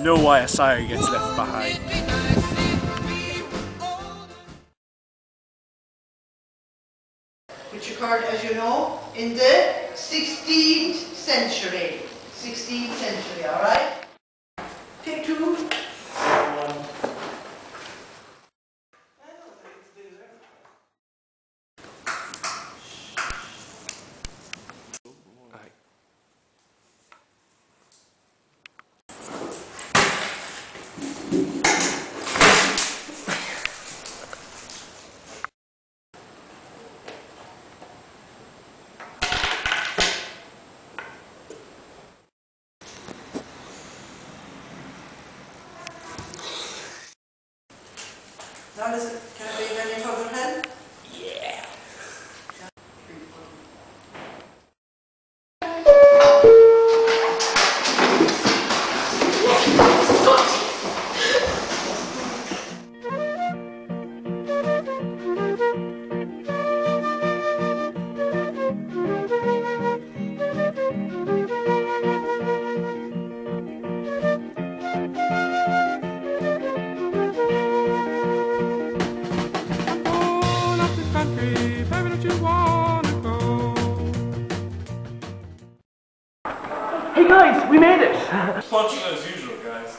No YSI-er gets left behind. Which occurred, as you know, in the 16th century. 16th century, alright? Take two. Now listen, can I be any further help? Yeah. Hey guys, we made it! Punching as usual, guys.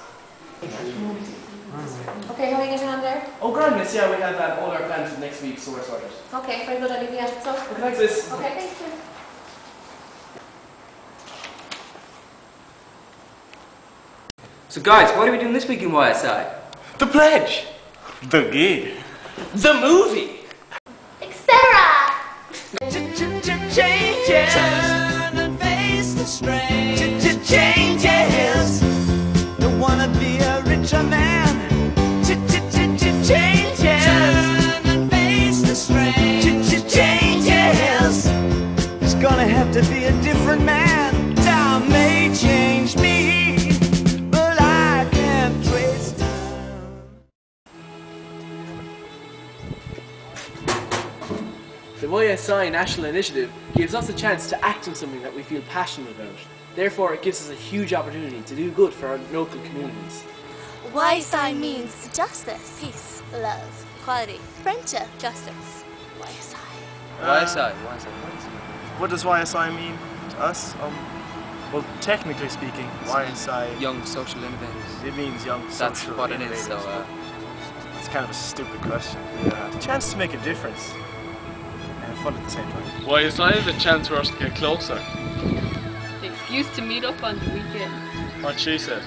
Okay, how are you getting on there? Oh grand, miss, yeah, we have all our plans for next week, so we're sorted. Okay, very good, I'll leave you at so. Okay, thanks miss. Okay, thanks miss. So guys, what are we doing this week in YSI? The pledge! The gig. The movie! Etc. Changes. Turn and face the strain. Changes. Don't wanna be a richer man. Changes. Turn and face the strain. Changes. It's gonna have to be a different man. Time may change me, but I can't trace time. The YSI National Initiative gives us a chance to act on something that we feel passionate about. Therefore, it gives us a huge opportunity to do good for our local communities. YSI means justice, peace, love, equality, friendship, justice. YSI. YSI. What does YSI mean to us? Well, technically speaking, YSI... Young social innovators. It means young social That's what it is, innovators. so It's kind of a stupid question. The chance to make a difference. And fun at the same time. YSI is a chance for us to get closer. The excuse to meet up on the weekend. What she said.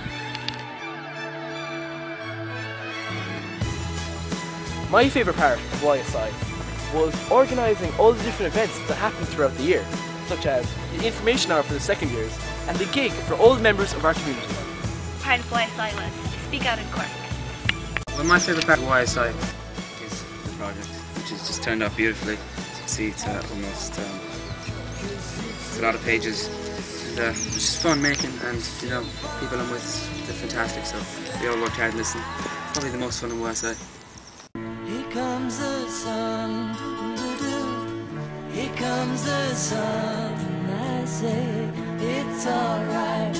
My favourite part of YSI was organising all the different events that happen throughout the year, such as the information hour for the second years and the gig for all the members of our community. Part of YSI was Speak Out in Cork. Well, my favourite part of YSI is the project, which has just turned out beautifully. As you can see, it's almost it's a lot of pages. And, it's just fun making, and you know, people I'm with, they're fantastic. So we all worked hard and listened. Probably the most fun in YSI. Here comes the sun, here comes the sun, I say it's alright.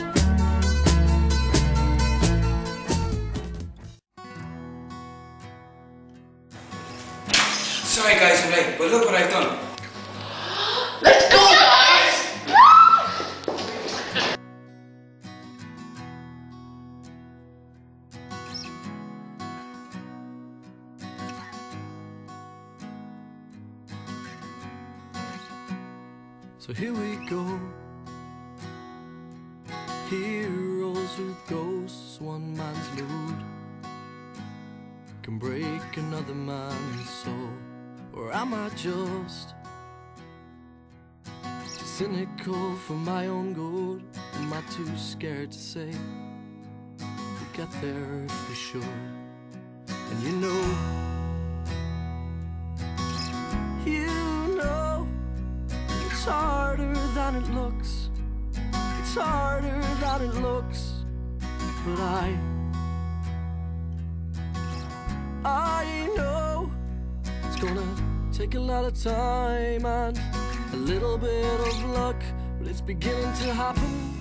Sorry guys, I'm late, but look what I've done. Let's go, guys! So here we go, heroes with ghosts, one man's mood can break another man's soul. Or am I just cynical for my own good? Am I too scared to say we'll get there if we should? And you know it's harder than it looks. It's harder than it looks. But I know it's gonna take a lot of time and a little bit of luck, but it's beginning to happen.